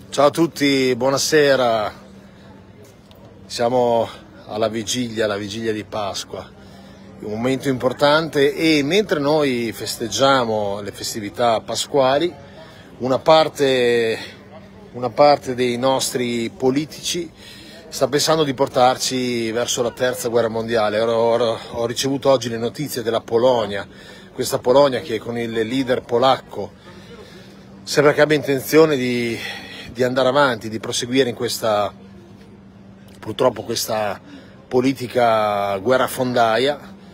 Ciao a tutti, buonasera. Siamo alla vigilia di Pasqua, un momento importante, e mentre noi festeggiamo le festività pasquali, una parte dei nostri politici sta pensando di portarci verso la terza guerra mondiale. Ho ricevuto oggi le notizie della Polonia, questa Polonia che con il leader polacco sembra che abbia intenzione di andare avanti, di proseguire in questa politica guerrafondaia.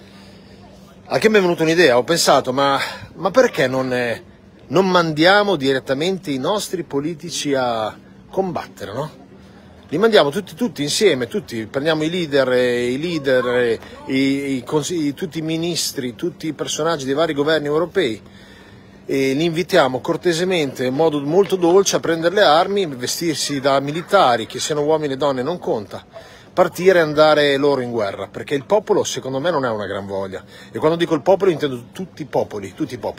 A che mi è venuta un'idea, ho pensato, ma perché non mandiamo direttamente i nostri politici a combattere, no? Li mandiamo tutti insieme, prendiamo i leader, tutti i ministri, tutti i personaggi dei vari governi europei, e li invitiamo cortesemente, in modo molto dolce, a prendere le armi, vestirsi da militari, che siano uomini e donne non conta, partire e andare loro in guerra, perché il popolo secondo me non ha una gran voglia, e quando dico il popolo intendo tutti i popoli.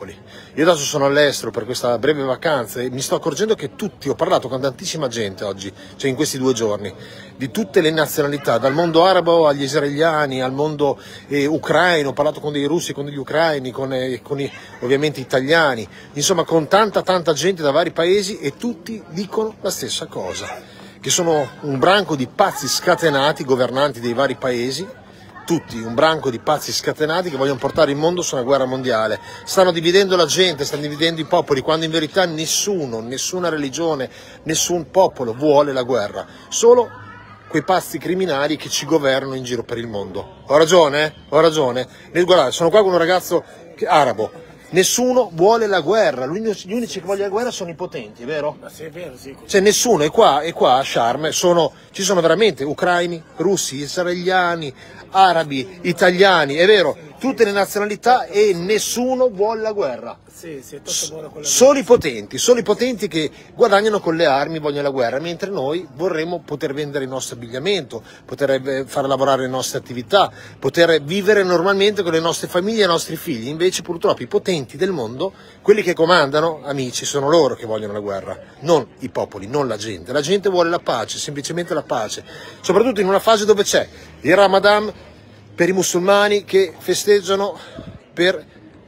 Io adesso sono all'estero per questa breve vacanza e mi sto accorgendo che ho parlato con tantissima gente oggi, cioè in questi 2 giorni, di tutte le nazionalità, dal mondo arabo agli israeliani, al mondo ucraino, ho parlato con dei russi, con degli ucraini, con ovviamente italiani, insomma con tanta gente da vari paesi, e tutti dicono la stessa cosa, che sono un branco di pazzi scatenati, governanti dei vari paesi, tutti un branco di pazzi scatenati che vogliono portare il mondo su una guerra mondiale. Stanno dividendo la gente, stanno dividendo i popoli, quando in verità nessuna religione, nessun popolo vuole la guerra, solo quei pazzi criminali che ci governano in giro per il mondo. Ho ragione? Guardate, sono qua con un ragazzo arabo. Nessuno vuole la guerra, gli unici che vogliono la guerra sono i potenti, vero? Ma sì, è vero, sì. Cioè nessuno, e qua a Sharm ci sono veramente ucraini, russi, israeliani, arabi, italiani, è vero, tutte le nazionalità, e nessuno vuole la guerra. Sì, è tutto buono con la Solo i potenti che guadagnano con le armi vogliono la guerra, mentre noi vorremmo poter vendere il nostro abbigliamento, poter far lavorare le nostre attività, poter vivere normalmente con le nostre famiglie e i nostri figli. Invece purtroppo i potenti del mondo, quelli che comandano, amici, sono loro che vogliono la guerra, non i popoli, non la gente. La gente vuole la pace, semplicemente la pace, soprattutto in una fase dove c'è il Ramadan per i musulmani che festeggiano per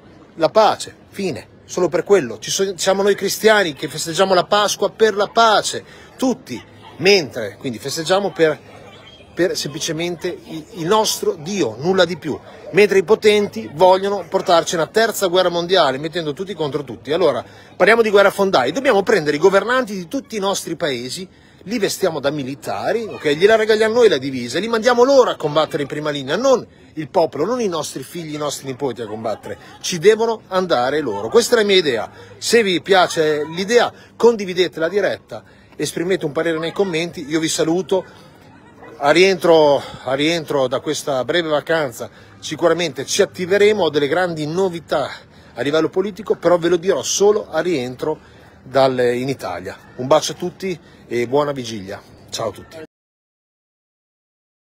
la pace, fine, solo per quello. Siamo noi cristiani che festeggiamo la Pasqua per la pace, tutti, quindi festeggiamo per semplicemente il nostro Dio, nulla di più, mentre i potenti vogliono portarci una terza guerra mondiale, mettendo tutti contro tutti. Allora, parliamo di guerrafondai, dobbiamo prendere i governanti di tutti i nostri paesi, li vestiamo da militari, ok? Gliela regaliamo noi la divisa, li mandiamo loro a combattere in prima linea, non il popolo, non i nostri figli, i nostri nipoti a combattere, ci devono andare loro. Questa è la mia idea. Se vi piace l'idea, condividete la diretta, esprimete un parere nei commenti. Io vi saluto, a rientro da questa breve vacanza sicuramente ci attiveremo, ho delle grandi novità a livello politico, però ve lo dirò solo a rientro in Italia. Un bacio a tutti e buona vigilia. Ciao a tutti.